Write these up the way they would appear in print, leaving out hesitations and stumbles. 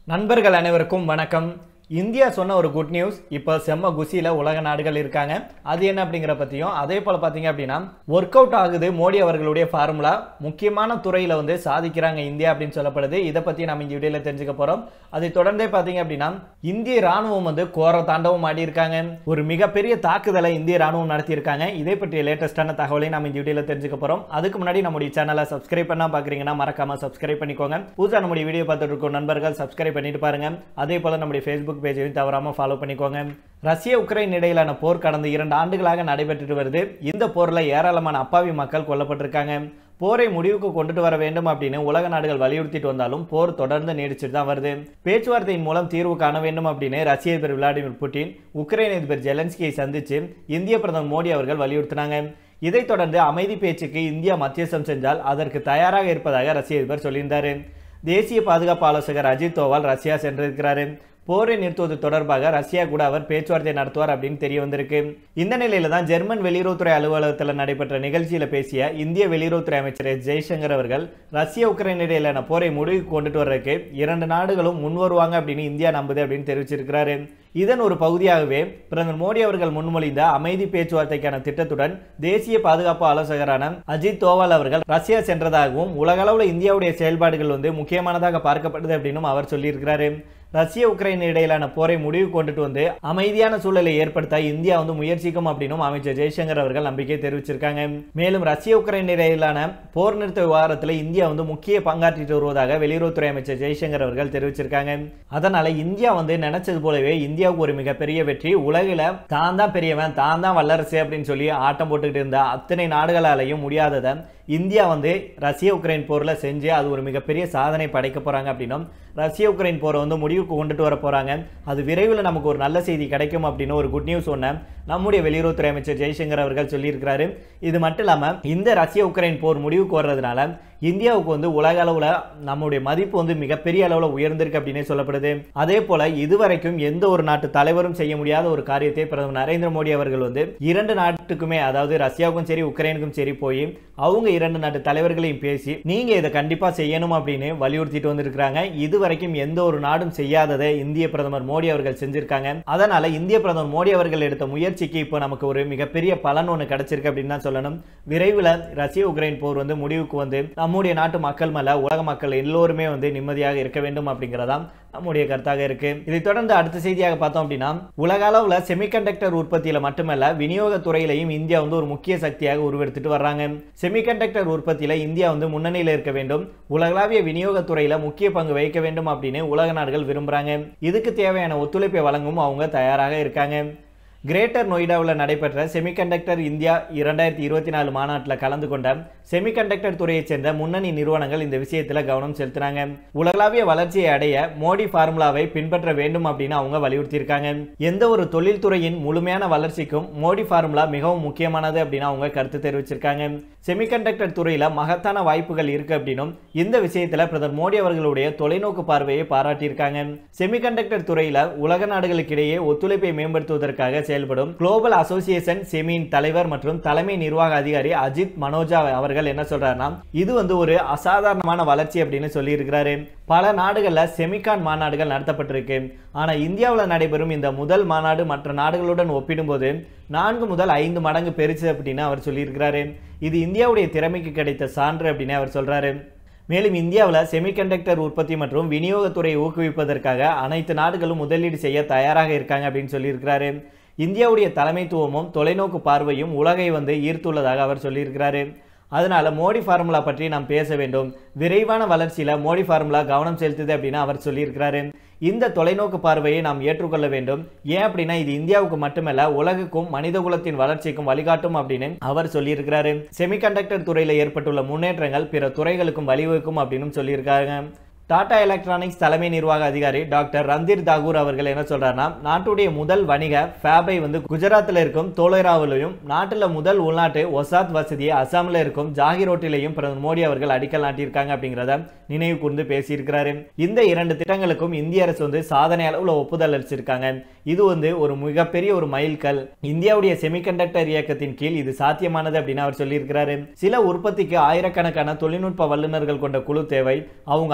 நண்பர்கள் அனைவருக்கும் வணக்கம். இந்தியா சொன்ன ஒரு குட் நியூஸ். இப்போ செம்ம குசியில் உலக நாடுகள் இருக்காங்க. அது என்ன அப்படிங்கிற பற்றியும், அதே போல் பார்த்தீங்க அப்படின்னா ஒர்க் அவுட் ஆகுது மோடி அவர்களுடைய ஃபார்முலா. முக்கியமான துறையில் சாதிக்கிறாங்க இந்தியா அப்படின்னு சொல்லப்படுது. இதை பற்றி நம்ம இந்த வீடியோவில் தெரிஞ்சுக்க போகிறோம். அதை தொடர்ந்தே பார்த்தீங்க அப்படின்னா இந்திய ராணுவம் கோர தாண்டவம் ஆடி இருக்காங்க. ஒரு மிகப்பெரிய தாக்குதலை இந்திய ராணுவம் நடத்தியிருக்காங்க. இதை பற்றிய லேட்டஸ்டான தகவலை நம்ம இந்த வீடியோவில் தெரிஞ்சுக்க போகிறோம். அதுக்கு முன்னாடி நம்முடைய சேனலை சப்ஸ்கிரைப் பண்ணா பார்க்குறீங்கன்னா மறக்காம சப்ஸ்கிரைப் பண்ணிக்கோங்க. புதுசாக நம்முடைய வீடியோ பார்த்துட்டு இருக்கும் நண்பர்கள் சப்ஸ்கிரைப் பண்ணிட்டு பாருங்க. அதே போல் நம்முடைய ஃபேஸ்புக் பேஜையும் தவறாம ஃபாலோ பண்ணிக்கோங்க. ரஷ்ய உக்ரைன் இடையிலான போர் கடந்த 2 ஆண்டுகளாக நடைபெற்று வருது. இந்த போர்ல ஏராளமான அப்பாவி மக்கள் கொல்லப்பட்டிருக்காங்க. போரை முடிவுக்கு கொண்டுட்டு வர வேண்டும் அப்படின்னு உலக நாடுகள் வலியுறுத்திட்டு வந்தாலும் போர் தொடர்ந்து நீடிச்சுட்டு தான் வருது. பேச்சுவார்த்தையின் மூலம் தீர்வு காண வேண்டும் அப்படின்னு ரஷ்ய அதிபர் விளாடிமிர் புட்டின் உக்ரைன் அதிபர் ஜெலன்ஸ்கியை சந்திச்சு இந்திய பிரதமர் மோடி அவர்கள் வலியுறுத்தினாங்க. இதைத் தொடர்ந்து அமைதி பேச்சுக்கு இந்தியா மத்தியஸ்தம் செஞ்சால் அதற்கு தயாராக இருப்பதாக ரஷ்ய அதிபர் சொல்லியிருந்தார். தேசிய பாதுகாப்பு ஆலோசகர் அஜித் தோவால் ரஷ்யா சென்றிருக்கிறார். போரை நிறுத்துவது தொடர்பாக ரஷ்யா கூட அவர் பேச்சுவார்த்தை நடத்துவார் அப்படின்னு தெரிய வந்திருக்கு. இந்த நிலையில தான் ஜெர்மன் வெளியுறவுத்துறை அலுவலகத்தில் நடைபெற்ற நிகழ்ச்சியில பேசிய இந்திய வெளியுறவுத்துறை அமைச்சர் ஜெய்சங்கர் அவர்கள் ரஷ்யா உக்ரைன் இடையிலான போரை முடிவுக்கு கொண்டுட்டு வர்றதுக்கு 2 நாடுகளும் முன்வருவாங்க அப்படின்னு இந்தியா நம்புது அப்படின்னு தெரிவிச்சிருக்கிறாரு. இதன் ஒரு பகுதியாகவே பிரதமர் மோடி அவர்கள் முன்மொழிந்த அமைதி பேச்சுவார்த்தைக்கான திட்டத்துடன் தேசிய பாதுகாப்பு ஆலோசகரான அஜித் தோவால் அவர்கள் ரஷ்யா சென்றதாகவும் உலகளவில் இந்தியாவுடைய செயல்பாடுகள் முக்கியமானதாக பார்க்கப்படுது அப்படின்னு அவர் சொல்லியிருக்கிறாரு. ரஷ்ய உக்ரைன் இடையிலான போரை முடிவு கொண்டுட்டு அமைதியான சூழலை ஏற்படுத்த இந்தியா முயற்சிக்கும் அப்படின்னு அமைச்சர் ஜெய்சங்கர் அவர்கள் நம்பிக்கை தெரிவிச்சிருக்காங்க. மேலும் ரஷ்ய உக்ரைன் இடையிலான போர் நிறுத்த விவகாரத்தில் இந்தியா முக்கிய பங்காற்றிட்டு வருவதாக வெளியுறவுத்துறை அமைச்சர் ஜெய்சங்கர் அவர்கள் தெரிவிச்சிருக்காங்க. அதனால இந்தியா நினைச்சது போலவே இந்தியாவுக்கு ஒரு மிகப்பெரிய வெற்றி. உலகில தான் தான் பெரியவன், தான் தான் வல்லரசு அப்படின்னு சொல்லி ஆட்டம் போட்டுக்கிட்டு இருந்த அத்தனை நாடுகளாலையும் முடியாததை இந்தியா ரஷ்ய உக்ரைன் போர்ல செஞ்சு அது ஒரு மிகப்பெரிய சாதனை படைக்க போறாங்க அப்படின்னும் ரஷ்ய உக்ரைன் போரை முடிவுக்கு கொண்டுட்டு வர போறாங்க. அது விரைவில் நமக்கு ஒரு நல்ல செய்தி கிடைக்கும் அப்படின்னு ஒரு குட் நியூஸ் நம்முடைய வெளியுறவுத்துறை அமைச்சர் ஜெய்சங்கர் அவர்கள் சொல்லியிருக்கிறாரு. இது மட்டும் இல்லாம இந்த ரஷ்ய உக்ரைன் போர் முடிவுக்கு வர்றதுனால இந்தியாவுக்கு உலக அளவுல நம்முடைய மதிப்பு மிகப்பெரிய அளவுல உயர்ந்திருக்கு அப்படின்னு சொல்லப்படுது. அதே போல இதுவரைக்கும் எந்த ஒரு நாட்டு தலைவரும் செய்ய முடியாத ஒரு காரியத்தை பிரதமர் நரேந்திர மோடி அவர்கள் 2 நாட்டுக்குமே, அதாவது ரஷ்யாவுக்கும் சரி உக்ரைனுக்கும் சரி போய் அவங்க 2 நாட்டு தலைவர்களையும் பேசி நீங்க இதை கண்டிப்பா செய்யணும் அப்படின்னு வலியுறுத்திட்டு வந்திருக்கிறாங்க. இதுவரைக்கும் எந்த ஒரு நாடும் செய்யாததை இந்திய பிரதமர் மோடி அவர்கள் செஞ்சிருக்காங்க. அதனால இந்திய பிரதமர் மோடி அவர்கள் எடுத்த முயற்சிக்கு இப்போ நமக்கு ஒரு மிகப்பெரிய பலன் கிடைச்சிருக்கு அப்படின்னு தான் சொல்லணும். விரைவில் ரஷ்ய உக்ரைன் போர் முடிவுக்கு நம்முடைய நாட்டு மக்கள் மேல உலக மக்கள் எல்லோருமே நிம்மதியாக இருக்க வேண்டும் அப்படிங்கறதா நம்முடைய கருத்தாக இருக்கு. இதை தொடர்ந்து அடுத்த செய்தியாக பார்த்தோம் அப்படின்னா உலக அளவுல செமிகண்டக்டர் உற்பத்தியில மட்டுமல்ல விநியோக துறையிலையும் இந்தியா ஒரு முக்கிய சக்தியாக உருவெடுத்துட்டு வர்றாங்க. செமிகண்டக்டர் உற்பத்தியில இந்தியா முன்னணியில் இருக்க வேண்டும், உலகளாவிய விநியோக துறையில முக்கிய பங்கு வகிக்க வேண்டும் அப்படின்னு உலக நாடுகள் விரும்புறாங்க. இதுக்கு தேவையான ஒத்துழைப்பை வழங்கவும் அவங்க தயாராக இருக்காங்க. கிரேட்டர் நொய்டாவில் நடைபெற்ற செமிகண்டக்டர் இந்தியா 2024 மாநாட்டில் கலந்து கொண்ட செமிகண்டக்டர் துறையைச் சேர்ந்த முன்னணி நிறுவனங்கள் இந்த விஷயத்தில் கவனம் செலுத்தினாங்க. உலகளாவிய வளர்ச்சியை அடைய மோடி ஃபார்முலாவை பின்பற்ற வேண்டும் அப்படின்னு அவங்க வலியுறுத்தியிருக்காங்க. எந்த ஒரு தொழில்துறையின் முழுமையான வளர்ச்சிக்கும் மோடி ஃபார்முலா மிகவும் முக்கியமானது அப்படின்னு அவங்க கருத்து தெரிவிச்சிருக்காங்க. செமிகண்டக்டர் துறையில மகத்தான வாய்ப்புகள் இருக்கு அப்படின்னும் இந்த விஷயத்தில் பிரதமர் மோடி அவர்களுடைய தொலைநோக்கு பார்வையை பாராட்டியிருக்காங்க. செமிகண்டக்டர் துறையில உலக நாடுகளுக்கிடையே ஒத்துழைப்பை மேம்படுத்துவதற்காக செயல்படும் குளோபல் அசோசியேஷன் செமியின் தலைவர் மற்றும் தலைமை நிர்வாக அதிகாரி அஜித் மனோஜா அவர்கள் என்ன சொல்றாருன்னா இது ஒரு அசாதாரணமான வளர்ச்சி அப்படின்னு சொல்லி இருக்கிறாரு. பல நாடுகள்ல செமிகான் மாநாடுகள் நடத்தப்பட்டிருக்கு. ஆனா இந்தியாவில் நடைபெறும் இந்த முதல் மாநாடு மற்ற நாடுகளுடன் ஒப்பிடும்போது 4 முதல் 5 மடங்கு பெருசு அப்படின்னு அவர் சொல்லியிருக்கிறாரு. இது இந்தியாவுடைய திறமைக்கு கிடைத்த சான்று அப்படின்னு அவர் சொல்றாரு. மேலும் இந்தியாவில் செமிகண்டக்டர் உற்பத்தி மற்றும் விநியோகத்துறையை ஊக்குவிப்பதற்காக அனைத்து நாடுகளும் முதலீடு செய்ய தயாராக இருக்காங்க அப்படின்னு சொல்லியிருக்கிறாரு. இந்தியாவுடைய தலைமைத்துவமும் தொலைநோக்கு பார்வையும் உலகை ஈர்த்துள்ளதாக அவர் சொல்லியிருக்கிறாரு. அதனால மோடி ஃபார்முலா பற்றி நாம் பேச வேண்டும், விரைவான வளர்ச்சியில மோடி ஃபார்முலா கவனம் செலுத்துது அப்படின்னு அவர் சொல்லியிருக்கிறாரு. இந்த தொலைநோக்கு பார்வையை நாம் ஏற்றுக்கொள்ள வேண்டும். ஏன் அப்படின்னா இது இந்தியாவுக்கு மட்டுமல்ல உலகுக்கும் மனிதகுலத்தின் வளர்ச்சிக்கும் வழிகாட்டும் அப்படின்னு அவர் சொல்லியிருக்கிறாரு. செமிகண்டக்டர் துறையில ஏற்பட்டுள்ள முன்னேற்றங்கள் பிற துறைகளுக்கும் வழிவகுக்கும் அப்படின்னு சொல்லியிருக்காங்க. டாடா எலக்ட்ரானிக்ஸ் தலைமை நிர்வாக அதிகாரி டாக்டர் ரந்தீர் தாகூர் அவர்கள் என்ன சொல்றாருன்னா நாட்டுடைய முதல் வணிக ஃபேபை குஜராத்தில் இருக்கும் தோலேராவிலையும் நாட்டில் முதல் உள்நாட்டு ஒசாத் வசதியை அசாமில் இருக்கும் ஜாகிரோட்டிலையும் பிரதமர் மோடி அவர்கள் அடிக்கல் நாட்டியிருக்காங்க அப்படிங்கிறத நினைவு கூர்ந்து பேசியிருக்கிறாரு. இந்த 2 திட்டங்களுக்கும் இந்திய அரசு சாதனை அளவுல ஒப்புதல் அளிச்சிருக்காங்க. இது ஒரு மிகப்பெரிய ஒரு மைல்கல். இந்தியாவுடைய செமிகண்டக்டர் இயக்கத்தின் கீழ் இது சாத்தியமானது அப்படின்னு அவர் சொல்லியிருக்கிறாரு. சில உற்பத்திக்கு ஆயிரக்கணக்கான தொழில்நுட்ப வல்லுநர்கள் கொண்ட குழு தேவை. அவங்க அனைவரும்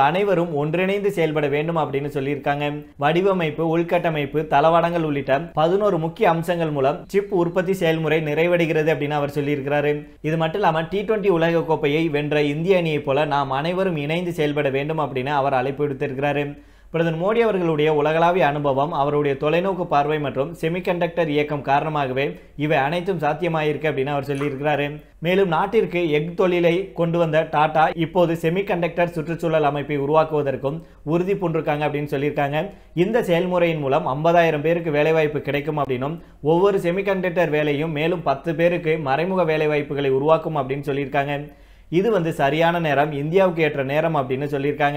அனைவரும் ஒன்றிணைந்து செயல்பட வேண்டும் அப்படின்னு சொல்லியிருக்காங்க. வடிவமைப்பு, உள்கட்டமைப்பு, தளவாடங்கள் உள்ளிட்ட 11 முக்கிய அம்சங்கள் மூலம் சிப் உற்பத்தி செயல்முறை நிறைவடைகிறது அப்படின்னு அவர் சொல்லியிருக்கிறாரு. இது மட்டும் இல்லாம T20 உலக கோப்பையை வென்ற இந்திய அணியை போல நாம் அனைவரும் இணைந்து செயல்பட வேண்டும் அப்படின்னு அவர் அழைப்பு விடுத்திருக்கிறாரு. பிரதமர் மோடி அவர்களுடைய உலகளாவிய அனுபவம், அவருடைய தொலைநோக்கு பார்வை மற்றும் செமிகண்டக்டர் இயக்கம் காரணமாகவே இவை அனைத்தும் சாத்தியமாயிருக்கு அப்படின்னு அவர் சொல்லியிருக்கிறாரு. மேலும் நாட்டிற்கு எஃகு தொழிலை கொண்டு வந்த டாடா இப்போது செமிகண்டக்டர் சுற்றுச்சூழல் அமைப்பை உருவாக்குவதற்கும் உறுதி பூண்டிருக்காங்க அப்படின்னு சொல்லியிருக்காங்க. இந்த செயல்முறையின் மூலம் 50,000 பேருக்கு வேலைவாய்ப்பு கிடைக்கும் அப்படின்னும் ஒவ்வொரு செமிகண்டக்டர் வேலையும் மேலும் 10 பேருக்கு மறைமுக வேலைவாய்ப்புகளை உருவாக்கும் அப்படின்னு சொல்லியிருக்காங்க. இது சரியான நேரம், இந்தியாவுக்கு ஏற்ற நேரம் அப்படின்னு சொல்லியிருக்காங்க.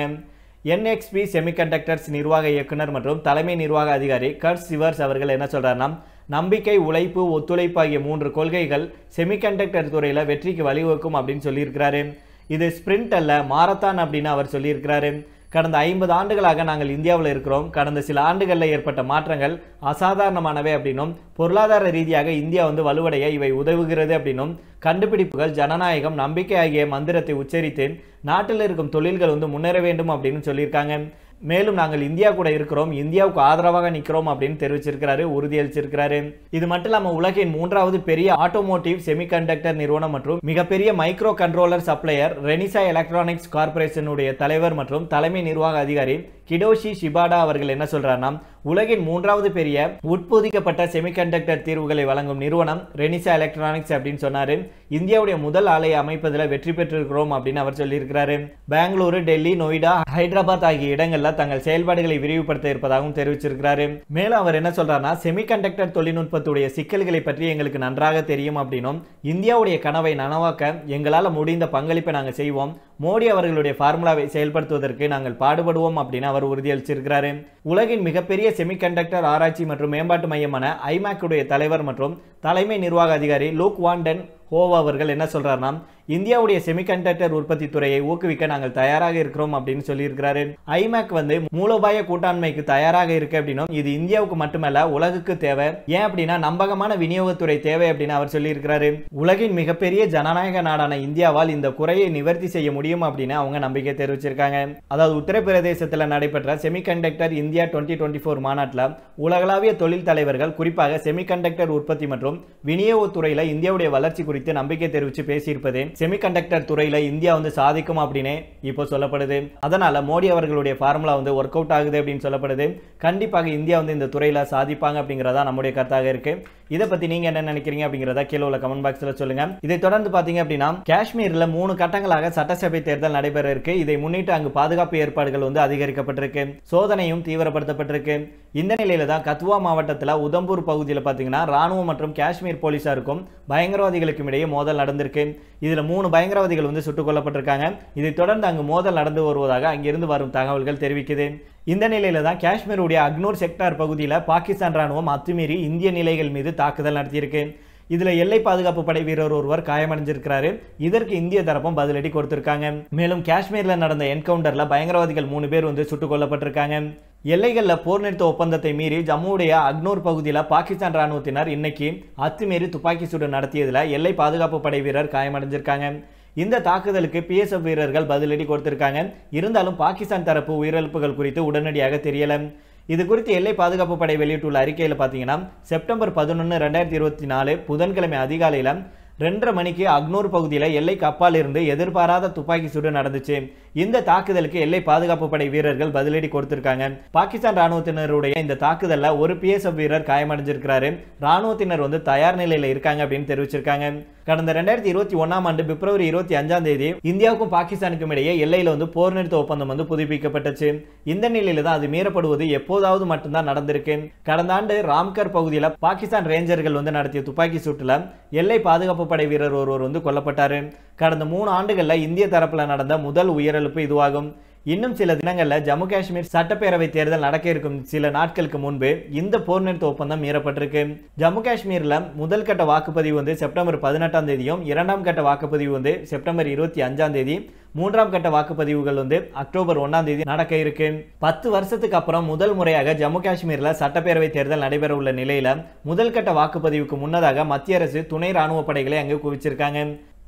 NXP செமிகண்டக்டர்ஸ் நிர்வாக இயக்குனர் மற்றும் தலைமை நிர்வாக அதிகாரி கர்ட் சிவர்ஸ் அவர்கள் என்ன சொல்றாருன்னா, நம்பிக்கை, உழைப்பு, ஒத்துழைப்பு ஆகிய 3 கொள்கைகள் செமிகண்டக்டர் துறையில வெற்றிக்கு வழிவகுக்கும் அப்படின்னு சொல்லியிருக்கிறாரு. இது ஸ்பிரிண்ட் அல்ல, மாரத்தான் அப்படின்னு அவர் சொல்லியிருக்கிறாரு. கடந்த 50 ஆண்டுகளாக நாங்கள் இந்தியாவில் இருக்கிறோம். கடந்த சில ஆண்டுகளில் ஏற்பட்ட மாற்றங்கள் அசாதாரணமானவை அப்படின்னும் பொருளாதார ரீதியாக இந்தியா வலுவடைய இவை உதவுகிறது அப்படின்னும் கண்டுபிடிப்புகள், ஜனநாயகம், நம்பிக்கை ஆகிய மந்திரத்தை உச்சரித்து நாட்டில் இருக்கும் தொழில்கள் முன்னேற வேண்டும் அப்படின்னு சொல்லியிருக்காங்க. மேலும் நாங்கள் இந்தியா கூட இருக்கிறோம், இந்தியாவுக்கு ஆதரவாக நிற்கிறோம் அப்படின்னு தெரிவிச்சிருக்கிறாரு, உறுதியளிச்சிருக்கிறாரு. இது மட்டும் இல்லாமல் உலகின் 3வது பெரிய ஆட்டோமோட்டிவ் செமிகண்டக்டர் நிறுவனம் மற்றும் மிகப்பெரிய microcontroller supplier Renesas Electronics கார்பரேஷனுடைய தலைவர் மற்றும் தலைமை நிர்வாக அதிகாரி கிடோஷி ஷிபாடா அவர்கள் என்ன சொல்றாருன்னா, உலகின் 3வது பெரிய உட்பொதிக்கப்பட்ட செமிகண்டக்டர் தீர்வுகளை வழங்கும் நிறுவனம் ரெனிசா எலக்ட்ரானிக்ஸ் அப்படின்னு சொன்னாரு. இந்தியாவுடைய முதல் ஆலையை அமைப்பதில் வெற்றி பெற்றிருக்கிறோம் அப்படின்னு அவர் சொல்லியிருக்கிறாரு. பெங்களூரு, டெல்லி, நொய்டா, ஹைதராபாத் ஆகிய இடங்கள்ல தங்கள் செயல்பாடுகளை விரிவுபடுத்த இருப்பதாகவும் தெரிவிச்சிருக்கிறாரு. மேலும் அவர் என்ன சொல்றாருன்னா, செமிகண்டக்டர் தொழில்நுட்பத்துடைய சிக்கல்களை பற்றி எங்களுக்கு நன்றாக தெரியும் அப்படின்னும் இந்தியாவுடைய கனவை நனவாக்க எங்களால் முடிந்த பங்களிப்பை நாங்கள் செய்வோம். மோடி அவர்களுடைய ஃபார்முலாவை செயல்படுத்துவதற்கு நாங்கள் பாடுபடுவோம் அப்படின்னு அவர் உறுதியளிச்சிருக்கிறாரு. உலகின் மிகப்பெரிய செமிகண்டக்டர் ஆராய்ச்சி மற்றும் மேம்பாட்டு மையமான ஐமேக் உடைய தலைவர் மற்றும் தலைமை நிர்வாக அதிகாரி லூக் வாண்டன் ஹோவ் அவர்கள் என்ன சொல்றாருன்னா, இந்தியாவுடைய செமிகண்டக்டர் உற்பத்தி துறையை ஊக்குவிக்க நாங்கள் தயாராக இருக்கிறோம் அப்படின்னு சொல்லியிருக்கிறாரு. ஐமேக் மூலோபாய கூட்டாண்மைக்கு தயாராக இருக்கு அப்படின்னும் இது இந்தியாவுக்கு மட்டுமல்ல உலகுக்கு தேவை. ஏன் அப்படின்னா நம்பகமான விநியோகத்துறை தேவை அப்படின்னு அவர் சொல்லியிருக்கிறாரு. உலகின் மிகப்பெரிய ஜனநாயக நாடான இந்தியாவால் இந்த குறையை நிவர்த்தி செய்ய முடியும் அப்படின்னு அவங்க நம்பிக்கை தெரிவிச்சிருக்காங்க. அதாவது உத்தரப்பிரதேசத்தில் நடைபெற்ற செமிகண்டக்டர் இந்தியா 2024 மாநாட்டில் உலகளாவிய தொழில் தலைவர்கள் குறிப்பாக செமிகண்டக்டர் உற்பத்தி மற்றும் விநியோகத்துறையில இந்தியாவுடைய வளர்ச்சி குறித்து நம்பிக்கை தெரிவித்து பேசியிருப்பது செமிகண்டக்டர் துறையில இந்தியா சாதிக்கும் அப்படின்னு இப்போ சொல்லப்படுது. அதனால மோடி அவர்களுடைய ஃபார்முலா ஒர்க் அவுட் ஆகுது அப்படின்னு சொல்லப்படுது. கண்டிப்பாக இந்தியா இந்த துறையில சாதிப்பாங்க அப்படிங்கறதா நம்முடைய கருத்தாக இருக்கு. இதை பத்தி நீங்க என்ன நினைக்கிறீங்க அப்படிங்கறத கீழே உள்ள கமெண்ட் பாக்ஸ்ல சொல்லுங்க. இதை தொடர்ந்து பாத்தீங்க அப்படின்னா காஷ்மீர்ல 3 கட்டங்களாக சட்டசபை தேர்தல் நடைபெற இருக்கு. இதை முன்னிட்டு அங்கு பாதுகாப்பு ஏற்பாடுகள் அதிகரிக்கப்பட்டிருக்கு, சோதனையும் தீவிரப்படுத்தப்பட்டிருக்கு. இந்த நிலையில தான் கத்வா மாவட்டத்தில் உதம்பூர் பகுதியில் பாத்தீங்கன்னா ராணுவம் மற்றும் காஷ்மீர் போலீசாருக்கும் பயங்கரவாதிகளுக்கும் இடையே மோதல் நடந்திருக்கு. இதுல 3 பயங்கரவாதிகள் சுட்டுக் கொல்லப்பட்டிருக்காங்க. இதை தொடர்ந்து அங்கு மோதல் நடந்து வருவதாக அங்கிருந்து வரும் தகவல்கள் தெரிவிக்குது. இந்த நிலையில தான் காஷ்மீருடைய அக்னூர் செக்டார் பகுதியில் பாகிஸ்தான் ராணுவம் அத்துமீறி இந்திய நிலைகள் மீது தாக்குதல் நடத்தியிருக்கு. இதுல எல்லை பாதுகாப்பு படை வீரர் ஒருவர் காயமடைஞ்சிருக்கிறாரு. இதற்கு இந்திய தரப்பும் பதிலடி கொடுத்திருக்காங்க. மேலும் காஷ்மீர்ல நடந்த என்கவுண்டர்ல பயங்கரவாதிகள் 3 பேர் சுட்டுக் கொல்லப்பட்டிருக்காங்க. எல்லைகள்ல போர் நிறுத்த ஒப்பந்தத்தை மீறி ஜம்முடைய அக்னூர் பகுதியில் பாகிஸ்தான் ராணுவத்தினர் இன்னைக்கு அத்துமீறி துப்பாக்கி சூடு நடத்தியதுல எல்லை பாதுகாப்பு படை வீரர் காயமடைஞ்சிருக்காங்க. இந்த தாக்குதலுக்கு PSF வீரர்கள் பதிலடி கொடுத்திருக்காங்க. இருந்தாலும் பாகிஸ்தான் தரப்பு உயிரிழப்புகள் குறித்து உடனடியாக தெரியல. இது குறித்து எல்லை பாதுகாப்பு படை வெளியிட்டுள்ள அறிக்கையில் பார்த்தீங்கன்னா செப்டம்பர் 11, 2024 புதன்கிழமை அதிகாலையில் 2:30 மணிக்கு அக்னூர் பகுதியில் எல்லைக்கு அப்பால் இருந்து எதிர்பாராத துப்பாக்கி சூடு நடந்துச்சு. இந்த தாக்குதலுக்கு எல்லை பாதுகாப்பு படை வீரர்கள் பதிலடி கொடுத்திருக்காங்க. பாகிஸ்தான் ராணுவத்தினருடைய இந்த தாக்குதல்ல ஒரு PSF வீரர் காயமடைஞ்சிருக்கிறாரு. ராணுவத்தினர் தயார் நிலையில் இருக்காங்க அப்படின்னு தெரிவிச்சிருக்காங்க. கடந்த 2021ஆம் ஆண்டு பிப்ரவரி 25ஆம் தேதி இந்தியாவுக்கும் பாகிஸ்தானுக்கும் இடையே எல்லையில போர் நிறுத்த ஒப்பந்தம் புதுப்பிக்கப்பட்டுச்சு. இந்த நிலையில தான் அது மீறப்படுவது எப்போதாவது மட்டும்தான் நடந்திருக்கு. கடந்த ஆண்டு ராம்கர் பகுதியில் பாகிஸ்தான் ரேஞ்சர்கள் நடத்திய துப்பாக்கி சூட்டுல எல்லை பாதுகாப்பு படை வீரர் ஒருவர் கொல்லப்பட்டாரு. கடந்த 3 ஆண்டுகள்ல இந்திய தரப்புல நடந்த முதல் உயிரிழப்பு இதுவாகும். இன்னும் சில தினங்கள்ல ஜம்மு காஷ்மீர் சட்டப்பேரவை தேர்தல் நடக்க இருக்கும் சில நாட்களுக்கு முன்பு இந்த போர் நிறுத்த ஒப்பந்தம் மீறப்பட்டிருக்கு. ஜம்மு காஷ்மீர்ல முதல் கட்ட வாக்குப்பதிவு செப்டம்பர் 18ஆம் தேதியும், 2ஆம் கட்ட வாக்குப்பதிவு செப்டம்பர் 25ஆம் தேதி, 3ஆம் கட்ட வாக்குப்பதிவுகள் அக்டோபர் 1ஆம் தேதி நடக்க இருக்கு. 10 வருஷத்துக்கு அப்புறம் முதல் முறையாக ஜம்மு காஷ்மீர்ல சட்டப்பேரவை தேர்தல் நடைபெற உள்ள நிலையில முதல் கட்ட வாக்குப்பதிவுக்கு முன்னதாக மத்திய அரசு துணை ராணுவ படைகளை அங்கு குவிச்சிருக்காங்க.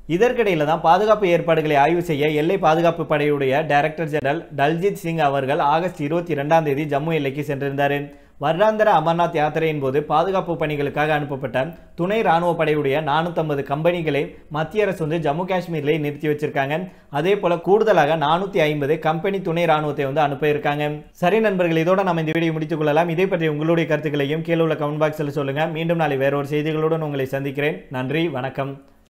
இதற்கிடையில தான் பாதுகாப்பு ஏற்பாடுகளை ஆய்வு செய்ய எல்லை பாதுகாப்பு படையுடைய டைரக்டர் ஜெனரல் தல்ஜித் சிங் அவர்கள் ஆகஸ்ட் 22ஆம் தேதி ஜம்மு எல்லைக்கு சென்றிருந்தார். வருடாந்திர அமர்நாத் யாத்திரையின் போது பாதுகாப்பு பணிகளுக்காக அனுப்பப்பட்ட துணை ராணுவ படையுடைய 450 கம்பெனிகளை மத்திய அரசு வந்து ஜம்மு காஷ்மீர்ல நிறுத்தி வச்சிருக்காங்க. அதே போல கூடுதலாக 450 கம்பெனி துணை ராணுவத்தை வந்து அனுப்ப இருக்காங்க. சரி நண்பர்கள், இதோட நம்ம இந்த வீடியோ முடித்துக் கொள்ளலாம். இதை பற்றி உங்களுடைய கருத்துக்களையும் கீழே உள்ள கமெண்ட் பாக்ஸில் சொல்லுங்க. மீண்டும் நாளை வேற ஒரு செய்திகளுடன் உங்களை சந்திக்கிறேன். நன்றி, வணக்கம்.